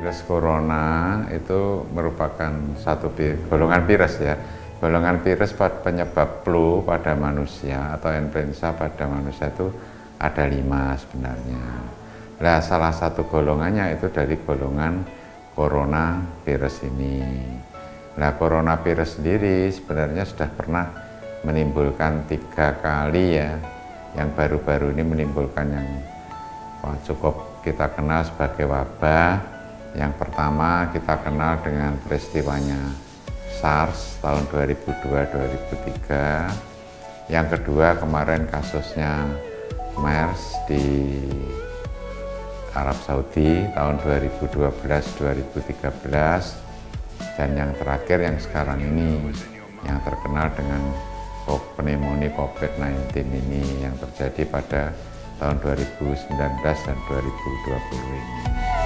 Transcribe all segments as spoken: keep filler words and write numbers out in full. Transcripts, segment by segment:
Virus corona itu merupakan satu golongan virus ya. Golongan virus penyebab flu pada manusia atau influenza pada manusia itu ada lima sebenarnya. Nah, salah satu golongannya itu dari golongan coronavirus ini. Nah, coronavirus sendiri sebenarnya sudah pernah menimbulkan tiga kali ya. Yang baru-baru ini menimbulkan yang wah, cukup kita kenal sebagai wabah. Yang pertama kita kenal dengan peristiwanya SARS tahun dua ribu dua sampai dua ribu tiga. Yang kedua kemarin kasusnya MERS di Arab Saudi tahun dua ribu dua belas sampai dua ribu tiga belas. Dan yang terakhir yang sekarang ini yang terkenal dengan pneumonia COVID sembilan belas ini yang terjadi pada tahun dua ribu sembilan belas dan dua ribu dua puluh ini.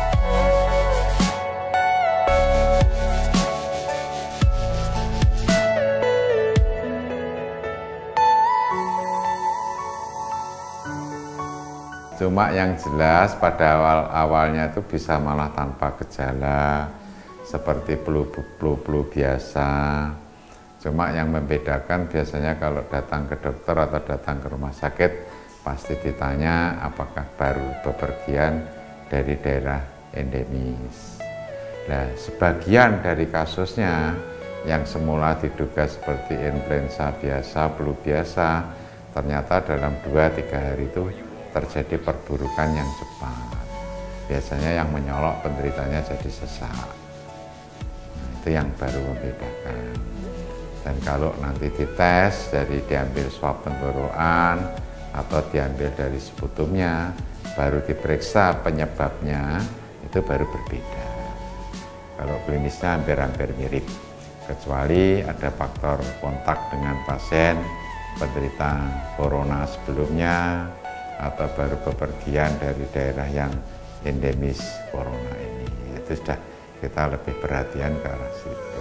Cuma yang jelas pada awal-awalnya itu bisa malah tanpa gejala seperti flu-flu biasa. Cuma yang membedakan biasanya kalau datang ke dokter atau datang ke rumah sakit pasti ditanya apakah baru bepergian dari daerah endemis. Nah, sebagian dari kasusnya yang semula diduga seperti influenza biasa, flu biasa, ternyata dalam dua tiga hari itu terjadi perburukan yang cepat. Biasanya yang menyolok penderitanya jadi sesak. Nah, itu yang baru membedakan. Dan kalau nanti dites dari diambil swab tenggorokan atau diambil dari sputumnya, baru diperiksa penyebabnya, itu baru berbeda. Kalau klinisnya hampir-hampir mirip, kecuali ada faktor kontak dengan pasien penderita corona sebelumnya, atau baru bepergian dari daerah yang endemis corona ini. Itu sudah kita lebih perhatian ke arah situ.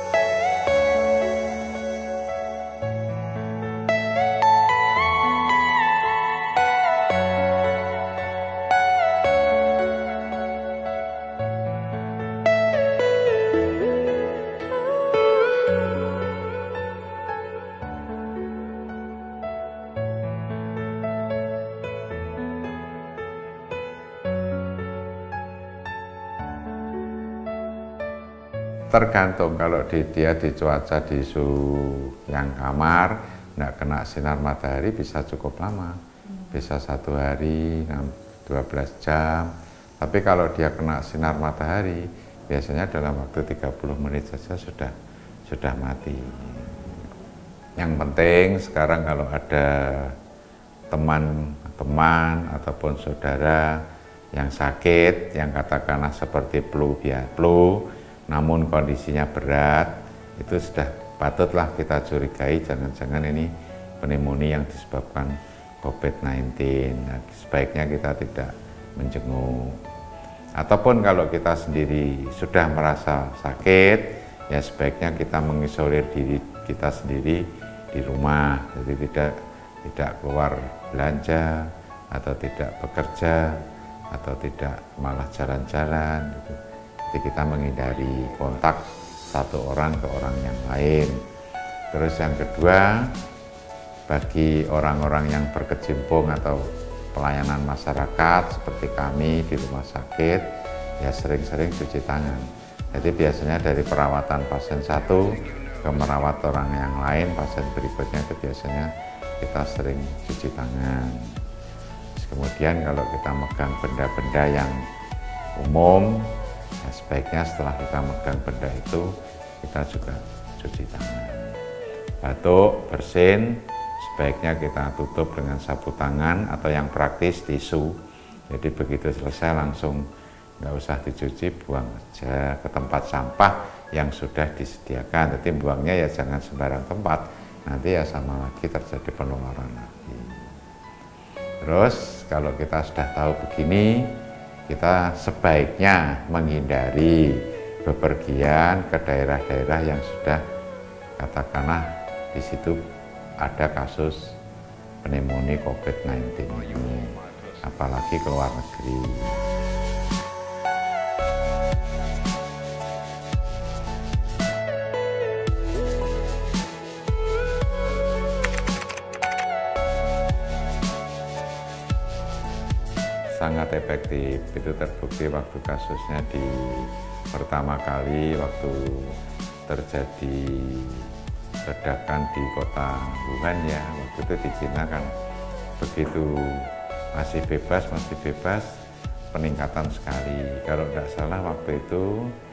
Tergantung, kalau di, dia di cuaca di suhu yang kamar, nggak kena sinar matahari bisa cukup lama, bisa satu hari, dua belas jam. Tapi kalau dia kena sinar matahari, biasanya dalam waktu tiga puluh menit saja sudah sudah mati. Yang penting sekarang kalau ada teman-teman ataupun saudara yang sakit, yang katakanlah seperti flu, ya flu, namun kondisinya berat, itu sudah patutlah kita curigai jangan-jangan ini pneumonia yang disebabkan COVID sembilan belas. Nah, sebaiknya kita tidak menjenguk. Ataupun kalau kita sendiri sudah merasa sakit, ya sebaiknya kita mengisolir diri kita sendiri di rumah, jadi tidak tidak keluar belanja atau tidak bekerja atau tidak malah jalan-jalan gitu. Jadi kita menghindari kontak satu orang ke orang yang lain. Terus yang kedua, bagi orang-orang yang berkecimpung atau pelayanan masyarakat seperti kami di rumah sakit, ya sering-sering cuci tangan. Jadi biasanya dari perawatan pasien satu ke merawat orang yang lain, pasien berikutnya itu biasanya kita sering cuci tangan. Terus kemudian kalau kita megang benda-benda yang umum, nah, sebaiknya setelah kita megang benda itu kita juga cuci tangan. Batuk, bersin, sebaiknya kita tutup dengan sapu tangan atau yang praktis tisu. Jadi begitu selesai langsung nggak usah dicuci, buang aja ke tempat sampah yang sudah disediakan. Jadi buangnya ya jangan sembarang tempat, nanti ya sama lagi terjadi penularan lagi. Terus kalau kita sudah tahu begini, kita sebaiknya menghindari bepergian ke daerah-daerah yang sudah katakanlah di situ ada kasus pneumonia COVID sembilan belas ini, apalagi ke luar negeri. sangat efektif. Itu terbukti waktu kasusnya di pertama kali waktu terjadi ledakan di kota Wuhan ya, waktu itu di Cina kan begitu masih bebas, masih bebas, peningkatan sekali. Kalau tidak salah waktu itu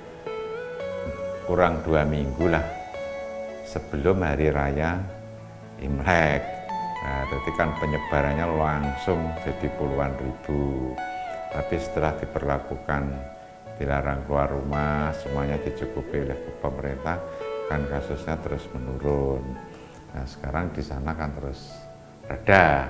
kurang dua minggu lah sebelum hari raya Imlek. Nah, jadi kan penyebarannya langsung jadi puluhan ribu. Tapi setelah diperlakukan dilarang keluar rumah, semuanya dicukupi oleh pemerintah, kan kasusnya terus menurun. Nah sekarang di sana kan terus reda.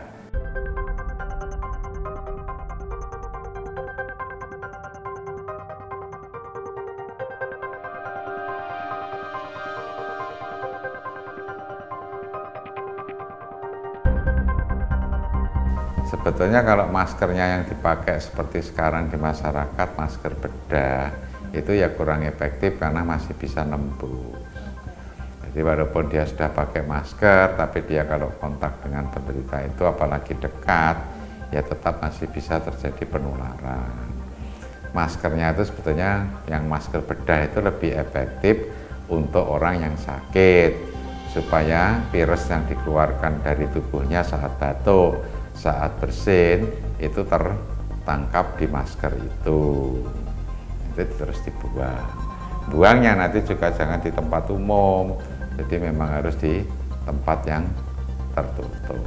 Sebetulnya kalau maskernya yang dipakai seperti sekarang di masyarakat, masker bedah, itu ya kurang efektif karena masih bisa nembus. Jadi walaupun dia sudah pakai masker, tapi dia kalau kontak dengan penderita itu apalagi dekat, ya tetap masih bisa terjadi penularan. Maskernya itu sebetulnya yang masker bedah itu lebih efektif untuk orang yang sakit, supaya virus yang dikeluarkan dari tubuhnya saat batuk, saat bersin itu tertangkap di masker itu, itu terus dibuang. Buangnya nanti juga jangan di tempat umum, jadi memang harus di tempat yang tertutup.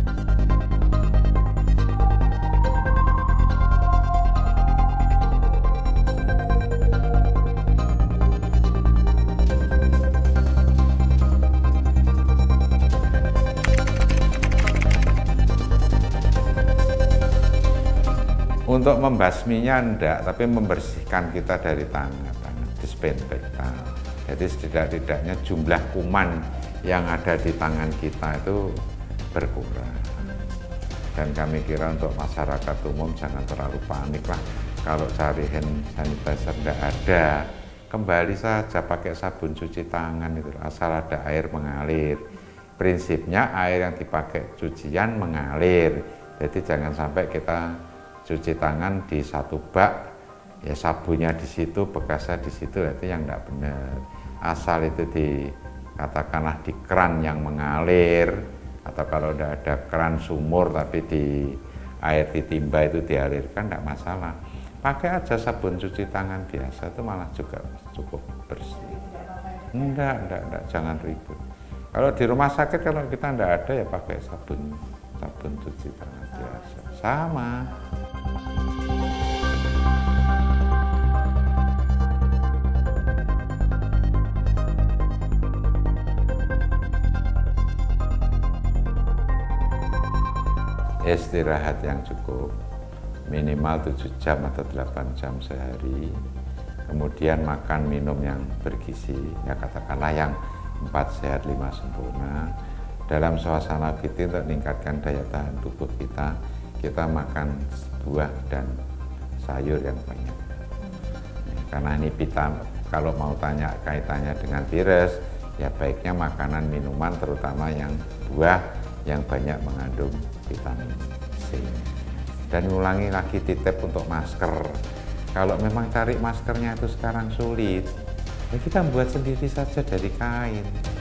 Untuk membasminya enggak, tapi membersihkan kita dari tangan, tangan disinfektan. Jadi setidak-tidaknya jumlah kuman yang ada di tangan kita itu berkurang. Dan kami kira untuk masyarakat umum jangan terlalu panik lah. Kalau cari hand sanitizer enggak ada, kembali saja pakai sabun cuci tangan itu, asal ada air mengalir. Prinsipnya air yang dipakai cucian mengalir. Jadi jangan sampai kita cuci tangan di satu bak, ya sabunnya di situ, bekasnya di situ, itu yang tidak benar. Asal itu di katakanlah di keran yang mengalir, atau kalau tidak ada keran sumur tapi di air ditimba itu dialirkan, tidak masalah. Pakai aja sabun cuci tangan biasa, itu malah juga cukup bersih. Enggak, enggak, enggak, jangan ribut. Kalau di rumah sakit kalau kita enggak ada ya pakai sabun sabun cuci tangan biasa, sama. Istirahat yang cukup, minimal tujuh jam atau delapan jam sehari. Kemudian makan minum yang bergizi, ya katakanlah yang empat sehat lima sempurna. Dalam suasana kita untuk meningkatkan daya tahan tubuh kita, kita makan buah dan sayur yang banyak. Karena ini vitamin, kalau mau tanya kaitannya dengan virus, ya baiknya makanan minuman terutama yang buah yang banyak mengandung vitamin C. Dan ulangi lagi titip untuk masker. Kalau memang cari maskernya itu sekarang sulit, ya kita buat sendiri saja dari kain.